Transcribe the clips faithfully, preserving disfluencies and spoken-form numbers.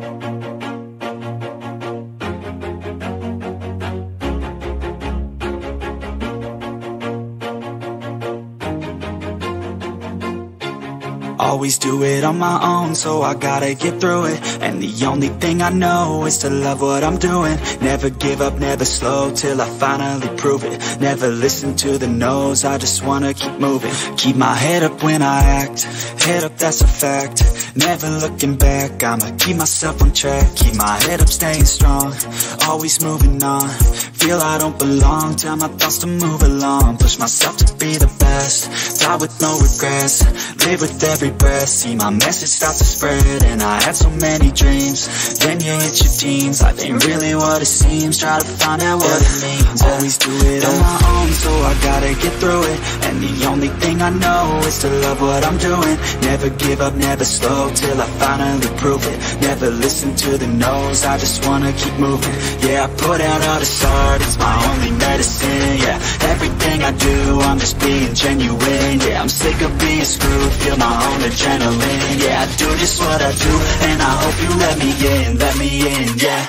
Always do it on my own, so I gotta get through it. And the only thing I know is to love what I'm doing. Never give up, never slow, till I finally prove it. Never listen to the no's, I just wanna keep moving. Keep my head up when I act, head up, that's a fact. Never looking back, I'ma keep myself on track. Keep my head up, staying strong, always moving on. Feel I don't belong, tell my thoughts to move along. Push myself to be the best, die with no regrets. Live with every breath, see my message start to spread. And I had so many dreams, then you hit your teens. Life ain't really what it seems, try to find out what it means. Always do it on my own, so I gotta get through it. And the only thing I know is to love what I'm doing. Never give up, never slow, till I finally prove it. Never listen to the no's, I just wanna keep moving. Yeah, I put out all this art, it's my only medicine. Yeah, everything I do, I'm just being genuine. Yeah, I'm sick of being screwed, feel my own adrenaline. Yeah, I do just what I do, and I hope you let me in, let me in, yeah.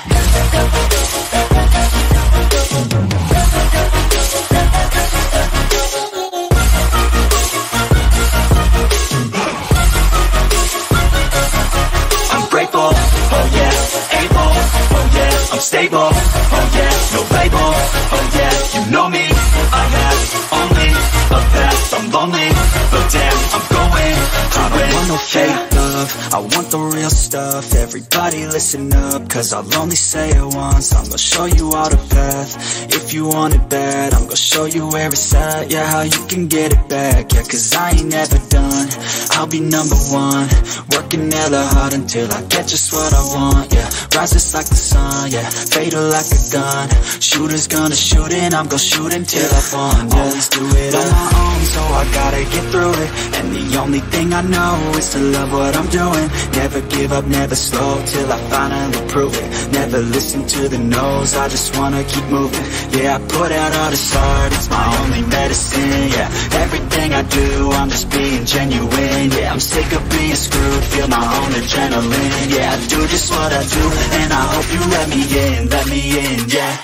I'm grateful, oh yeah, able, oh yeah, I'm stable, oh yeah, no label, oh yeah, you know me, I have only a past, I'm lonely, but damn, I'm going to I don't want no fake love, I want the real stuff. Everybody listen up, cause I'll only say it once. I'm gonna show you all the path, if you want it bad. I'm gonna show you where it's at, yeah, how you can get it back. Yeah, cause I ain't never done, I'll be number one. Working hella hard until I get just what I want, yeah. Rises like the sun, yeah, fatal like a gun. Shooters gonna shoot and I'm gonna shoot until I won, yeah. Always do it on my own, so I gotta get through it. And the only thing I know is to love what I'm doing. Never give up, never slow, till I finally prove it. Never listen to the no's, I just wanna keep moving. Yeah, I put out all this art, it's my only medicine. Yeah, everything I do, I'm just being genuine. Yeah, I'm sick of being screwed, feel my own adrenaline. Yeah, I do just what I do, and I hope you let me in, let me in, yeah.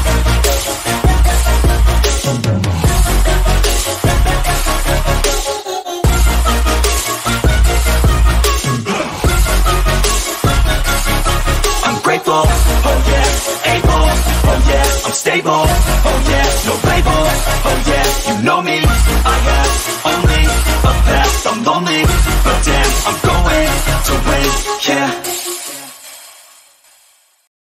I'm grateful, oh yeah, able, oh yeah, I'm stable, oh yeah, no label, oh yeah, you know me, I have only a past, I'm lonely,